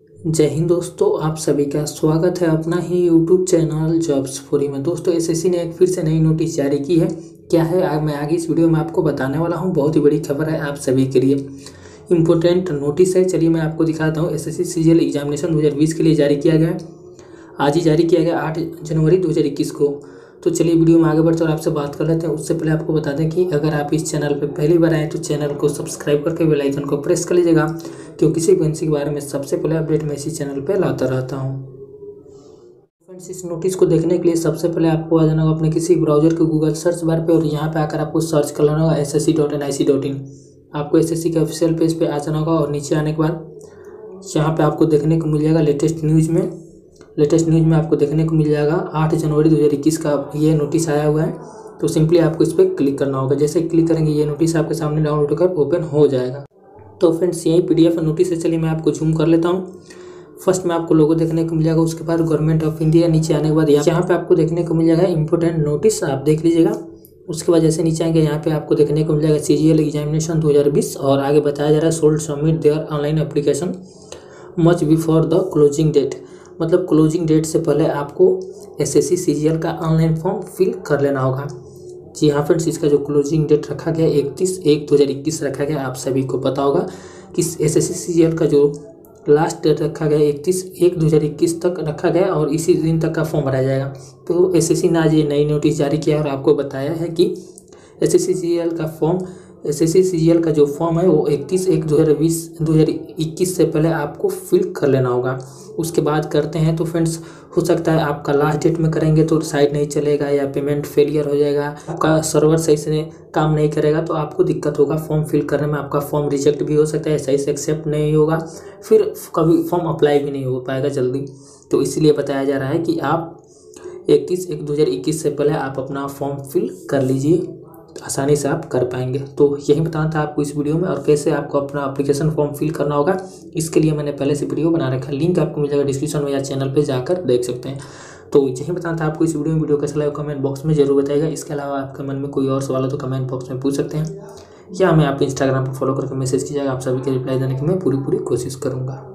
जय हिंद दोस्तों, आप सभी का स्वागत है अपना ही यूट्यूब चैनल जॉब्स फॉरी में। दोस्तों एसएससी ने एक फिर से नई नोटिस जारी की है। क्या है मैं आगे इस वीडियो में आपको बताने वाला हूं। बहुत ही बड़ी खबर है आप सभी के लिए, इम्पोर्टेंट नोटिस है। चलिए मैं आपको दिखाता हूं। एसएससी सीजीएल एग्जामिनेशन 2020 के लिए जारी किया गया है। आज ही जारी किया गया 8 जनवरी 2021 को। तो चलिए वीडियो में आगे बढ़ते और आपसे बात कर लेते हैं। उससे पहले आपको बता दें कि अगर आप इस चैनल पर पहली बार आए तो चैनल को सब्सक्राइब करके बेल आइकन को प्रेस कर लीजिएगा, क्योंकि किसी वैकेंसी के बारे में सबसे पहले अपडेट मैं इसी चैनल पर लाता रहता हूँ। फ्रेंड्स, इस नोटिस को देखने के लिए सबसे पहले आपको आ जाना होगा अपने किसी ब्राउजर के गूगल सर्च बार पे, और यहाँ पे आकर आपको सर्च कर लेना होगा ssc.nic.in। आपको एसएससी के ऑफिशियल पेज पे आ जाना होगा और नीचे आने के बाद यहाँ पे आपको देखने को मिल जाएगा लेटेस्ट न्यूज़ में आपको देखने को मिल जाएगा 8 जनवरी 2021 का ये नोटिस आया हुआ है। तो सिंपली आपको इस पर क्लिक करना होगा। जैसे क्लिक करेंगे ये नोटिस आपके सामने डाउनलोड होकर ओपन हो जाएगा। तो फ्रेंड्स यही PDF नोटिस है। चलिए मैं आपको जूम कर लेता हूँ। फर्स्ट में आपको लोगो देखने को मिल जाएगा, उसके बाद गवर्नमेंट ऑफ इंडिया। नीचे आने के बाद यहाँ पे आपको देखने को मिल जाएगा इंपोर्टेंट नोटिस, आप देख लीजिएगा। उसके बाद जैसे नीचे आएंगे यहाँ पे आपको देखने को मिल जाएगा सीजीएल एग्जामिनेशन 2020, और आगे बताया जा रहा है should submit their online application much before the closing date. मतलब क्लोजिंग डेट से पहले आपको एसएससी सीजीएल का ऑनलाइन फॉर्म फिल कर लेना होगा। जी हाँ फ्रेंड्स, इसका जो क्लोजिंग डेट रखा गया 31/1/2021 रखा गया। आप सभी को पता होगा कि एसएससी सीजीएल का जो लास्ट डेट रखा गया 31/1/2021 तक रखा गया, और इसी दिन तक का फॉर्म भरा जाएगा। तो एसएससी ने आज ये नई नोटिस जारी किया और आपको बताया है कि एसएससी सीजीएल का जो फॉर्म है वो 31/1/2021 से पहले आपको फिल कर लेना होगा। उसके बाद करते हैं तो फ्रेंड्स हो सकता है आपका लास्ट डेट में करेंगे तो साइट नहीं चलेगा, या पेमेंट फेलियर हो जाएगा, आपका सर्वर सही से काम नहीं करेगा, तो आपको दिक्कत होगा फॉर्म फिल करने में। आपका फॉर्म रिजेक्ट भी हो सकता है, सही से एक्सेप्ट नहीं होगा, फिर कभी फॉर्म अप्लाई भी नहीं हो पाएगा जल्दी। तो इसलिए बताया जा रहा है कि आप 31/1/2021 से पहले आप अपना फॉर्म फिल कर लीजिए, आसानी से आप कर पाएंगे। तो यही बताना था आपको इस वीडियो में, और कैसे आपको अपना एप्लीकेशन फॉर्म फिल करना होगा इसके लिए मैंने पहले से वीडियो बना रखा है। लिंक आपको मिल जाएगा डिस्क्रिप्शन में, या चैनल पे जाकर देख सकते हैं। तो यही बताना था आपको इस वीडियो कैसा लगा कमेंट बॉक्स में जरूर बताइएगा। इसके अलावा आपके मन में कोई और सवाल हो तो कमेंट बॉक्स में पूछ सकते हैं, या मैं आपको इंस्टाग्राम पर फॉलो करके मैसेज कीजिएगा। आप सभी के रिप्लाई देने की मैं पूरी कोशिश करूँगा।